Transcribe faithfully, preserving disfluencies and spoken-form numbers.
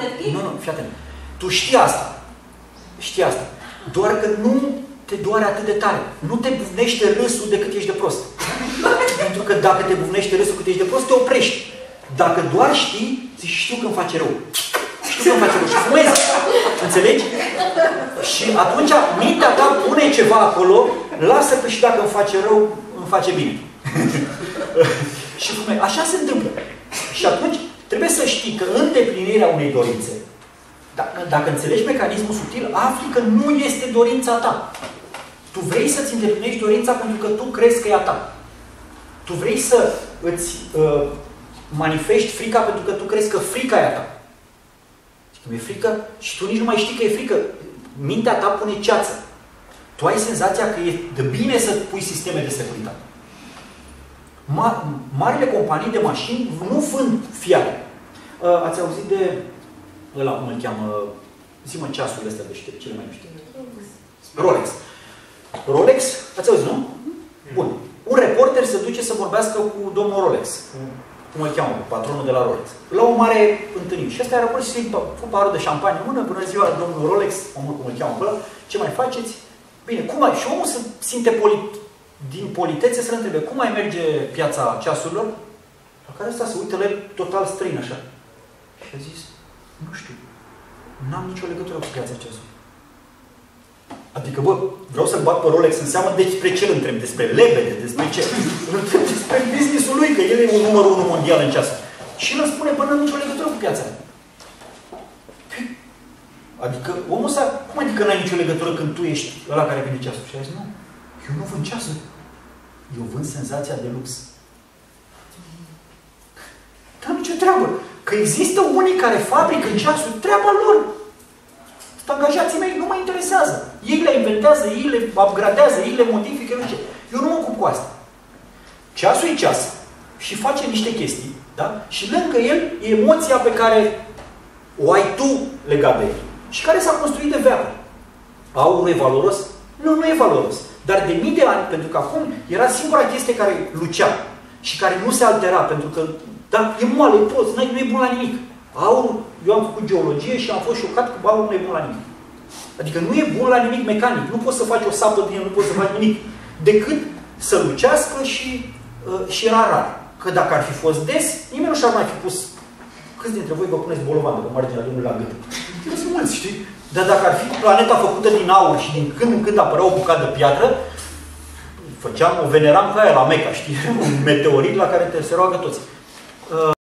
magnetic? Nu, nu, fii atent. Tu știi asta. Știi asta. Doar că nu te doare atât de tare. Nu te bufnește râsul de cât ești de prost. Pentru că dacă te bufnește râsul cât ești de prost, te oprești. Dacă doar știi, zici, știu că îmi face rău. Știu că îmi face rău. Și fumezi. Înțelegi? Și atunci mintea ta pune ceva acolo, lasă că și dacă îmi face rău, îmi face bine. Și fumezi. Așa se întâmplă. Și atunci trebuie să știi că îndeplinirea unei dorințe, dacă, dacă înțelegi mecanismul subtil, afli că nu este dorința ta. Tu vrei să-ți îndeplinești dorința pentru că tu crezi că e a ta. Tu vrei să îți uh, manifesti frica pentru că tu crezi că frica e a ta. Când e frică și tu nici nu mai știi că e frică. Mintea ta pune ceață. Tu ai senzația că e de bine să pui sisteme de securitate. Ma marile companii de mașini nu vând fiare. Uh, ați auzit de ăla, cum îl cheamă, zi-mă ceasurile astea de știri, cele mai știri. Rolex. Rolex, ați auzit, nu? Bun. Un reporter se duce să vorbească cu domnul Rolex, cu, cum îl cheamă, patronul de la Rolex, la o mare întâlnire. Și ăsta era pur și simplu, cu paharul de șampanie în mână, bună ziua, domnul Rolex, omul cum îl cheamă pe ăla, ce mai faceți? Bine, cum mai? Și omul se simte polit, din politețe să-l întrebe, cum mai merge piața ceasurilor? La care ăsta se uită la el total străin, așa. Și a zis, nu știu, n-am nicio legătură cu piața ceasului. Adică, bă, vreau să-l bag pe Rolex în seamă despre ce îl întreb, despre lebede, despre ce? Îl întreb despre business-ul lui, că el e un numărul unu mondial în ceas. Și el îmi spune, bă, n-am nicio legătură cu piața. Adică, omul ăsta, cum adică n-ai nicio legătură când tu ești ăla care vinde ceasul? Și a zis, nu, eu nu vând ceasul. Eu vând senzația de lux. N-am nicio treabă. Că există unii care fabrică în ceasuri, treaba lor. Angajații mei nu mă interesează. Ei le inventează, ei le upgradează, ei le modifică, nu știu. Eu nu mă ocup cu asta. Ceasul e ceas și face niște chestii, da? Și lângă el e emoția pe care o ai tu legat de el și care s-a construit de veacuri. Aurul e valoros? Nu, nu e valoros. Dar de mii de ani, pentru că acum era singura chestie care lucea și care nu se altera, pentru că da, e moale, e prost, nu e bun la nimic. Aurul, eu am făcut geologie și am fost șocat că aurul nu e bun la nimic. Adică nu e bun la nimic mecanic. Nu poți să faci o sapă din el, nu poți să faci nimic. Decât să lucească și, uh, și era rar. Că dacă ar fi fost des, nimeni nu și-ar mai fi pus. Câți dintre voi vă puneți bolovană pe marginea drumului la gât? Nu sunt mulți, știi? Dar dacă ar fi planeta făcută din aur și din când în când apărea o bucată de piatră, făceam, o veneram ca aia la Meca, știi? Un meteorit la care te se roagă toți. Uh,